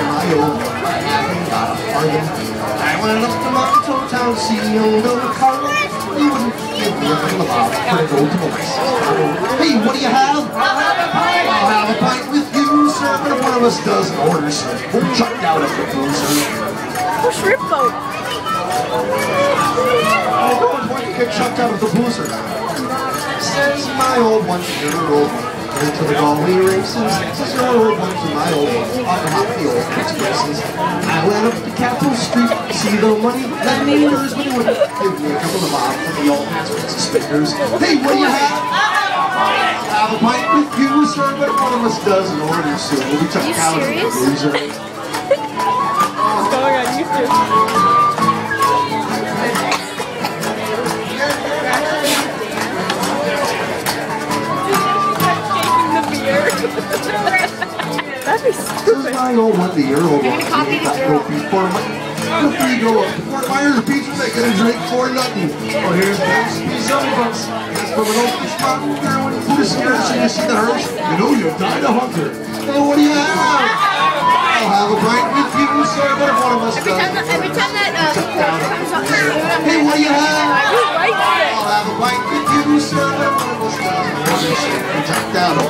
my old I haven't got a bargain. I went up to my town CEO, no Carlo. He wouldn't give me a couple of hours for to go to my sister. Hey, what do you have? I'll have a pint with you, sir. But if one of us doesn't order, sir, we're chucked out of the boozer. Oh, shrimp boat. Oh, no one's going to get chucked out of the boozer. Says my old one, your old one. Into the Galway races, says your old one to my old one. Off the hop the old expresses. I went up to Capitol Street, see the money lenders, but he wouldn't give me a couple of bob for the old expensive spinners. Hey, what do you have? I'll have a pint with you, sir, but if one of us doesn't order soon, we'll be chucked out of the boozer. What's going on YouTube? That'd be stupid. My old one, the old one. Before you go up to Fort Myers Pizza, they get a drink for nothing. Well, here's the piece of us. That's from an old spot there when you put a cigarette and you see the hearse. You know you died a hunter. Hey, what do you have? I'll have a pint with you, sir, but if one of us Every time that comes up, hey, what do you have? I like it. I'll have a pint with you, sir, but if one of us doesn't order, sir, we're checked out.